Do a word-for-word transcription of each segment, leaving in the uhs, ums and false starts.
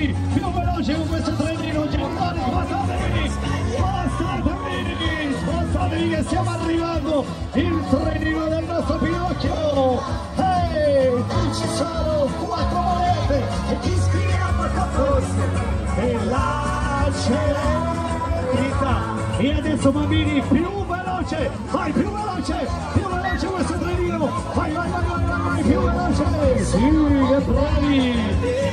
veloci, più veloci con questo trenino, Giovanni, spostatevi, spostatevi, spostatevi che stiamo arrivando, il trenino del nostro Pinocchio. Ehi, qui ci sono quattro monete e chi scriviamo a posto e la celebrità. E adesso bambini, più veloce, vai più veloce, più veloce questo trenino, vai vai vai vai, vai più veloce, sì, che bravi.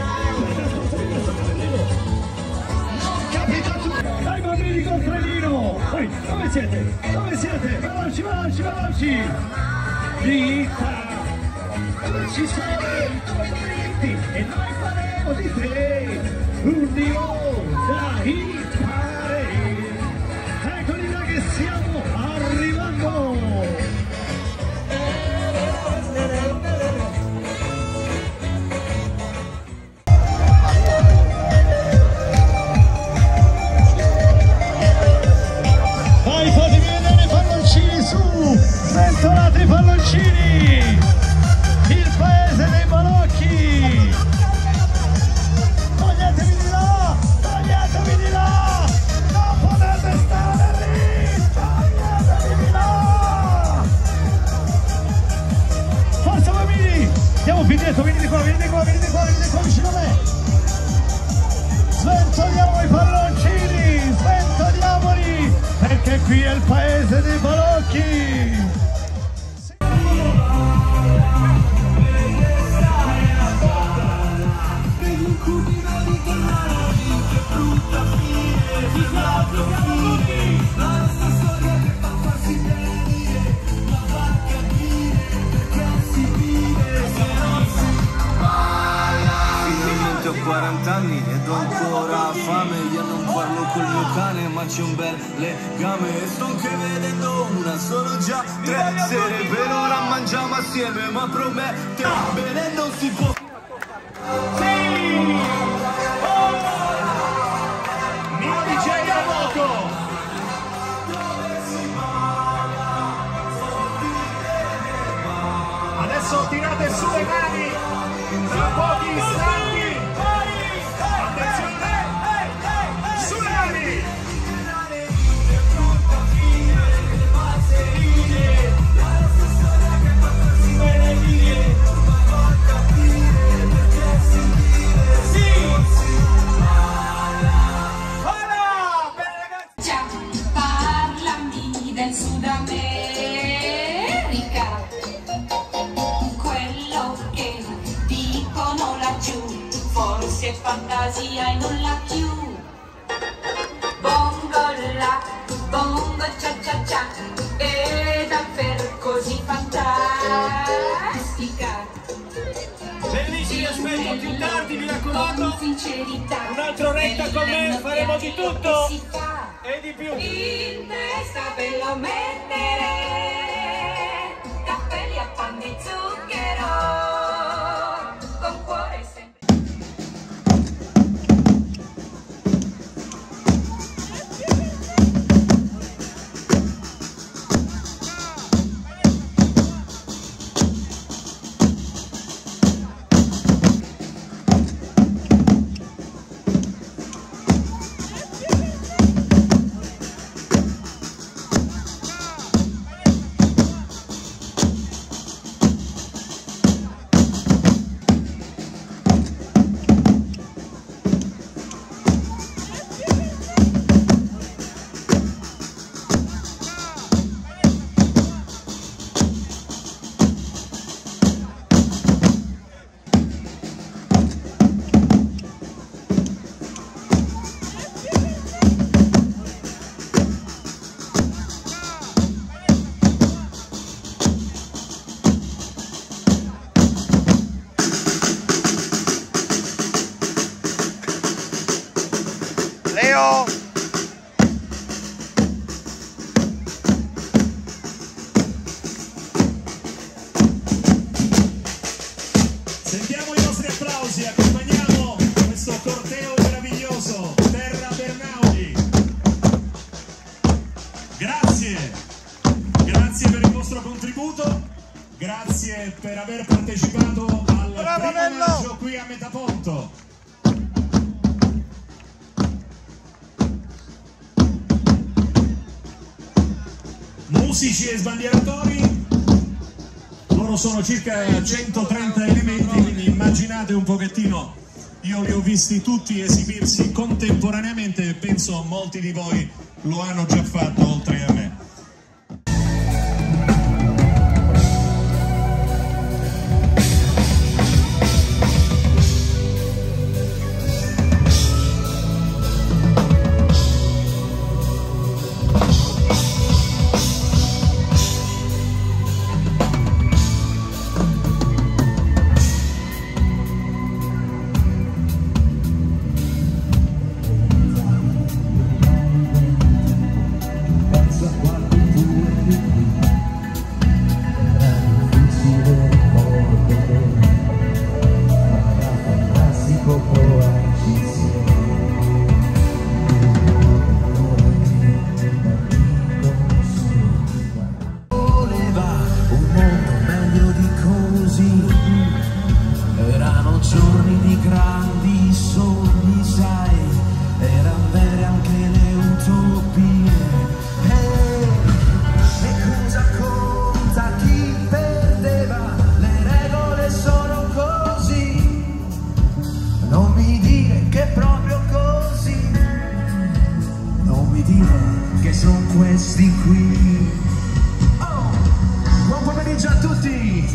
Dai bambini col trenino! Vai, dove siete? Dove siete? Veloci, veloci, veloci! Dritta! Ci sono i tuoi momenti e noi faremo di te un dio da imparare! Eccoli là che stiamo arrivando! Sventolate i palloncini, il paese dei balocchi, toglietevi di là, toglietevi di là, non potete stare lì, toglietevi di là. Forza bambini, andiamo qui dietro, venite qua, venite qua, venite qua, venite qua vicino a me. Sventoliamo i palloncini, sventoliamoli, perché qui è il paese dei balocchi. Ho quaranta anni ed ho ancora fame, io non parlo col mio cane ma c'è un bel legame e sto anche vedendo una, sono già tre sere, per ora mangiamo assieme ma promette, bene non si può. Sì! Oh! Mio D J a moto! Adesso tirate su le mani, tra pochi istanti. Forse fantasia e non la più. Bongo la, bongo cia cia cia, e davvero così fantastica. Amici, vi aspetto più tardi, mi raccomando. Un'altra oretta con me, faremo di tutto e di più. In testa ve lo mettere, cappelli a pan di zucchero, con cuore sempre. Leo! Sentiamo i nostri applausi, accompagniamo questo corteo meraviglioso, Terra Bernaudi. Grazie, grazie per il vostro contributo, grazie per aver partecipato al primo omaggio qui a Metaponto. musici e sbandieratori. Loro sono circa centotrenta elementi, quindi immaginate un pochettino, io li ho visti tutti esibirsi contemporaneamente e penso molti di voi lo hanno già fatto oltre a me. Che sono questi qui. Oh, buon pomeriggio a tutti.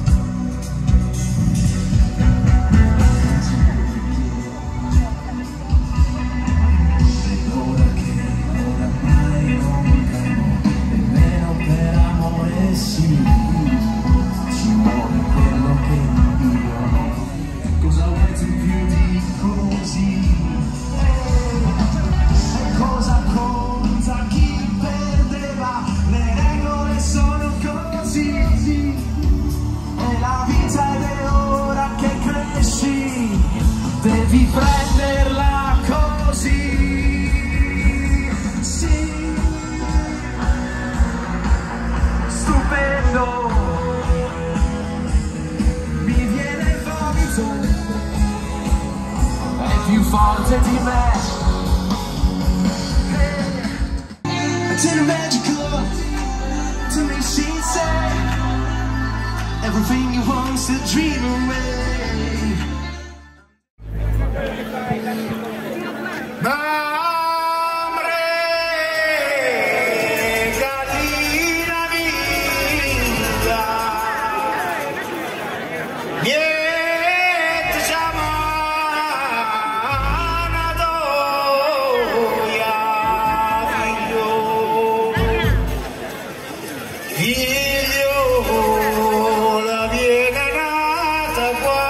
Ora che oramai non camo, nemmeno per amore sì, ci vuole quello che io ho. Cosa vuoi tu più di così? E cosa conta chi perdeva? Le regole sono così. E la vita ed è ora che cresci, devi prenderla così. Sì, stupendo, mi viene il vomito, è più forte di me. To the magical, to me she said, everything you want to dream away. Mamre, gallina vita, niente chiamana doia, figlio, la viene nata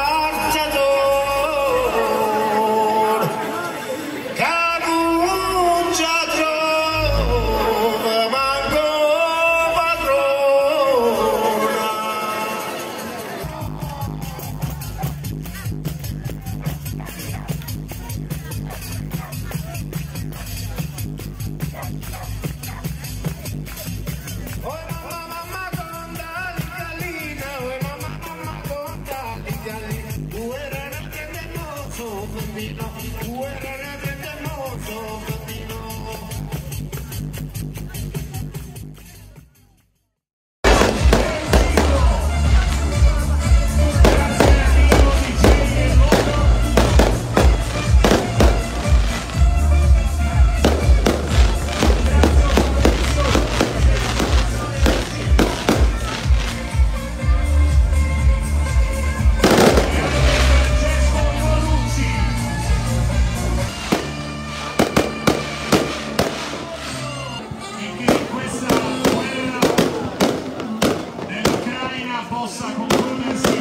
guardator, caguncia trova, manco padrona. Oh mamma mamma conta di gallina, oh mamma mamma conta di gallina, uera ne prende mozo bambino, uera ne prende mozo bambino. Possa concludersi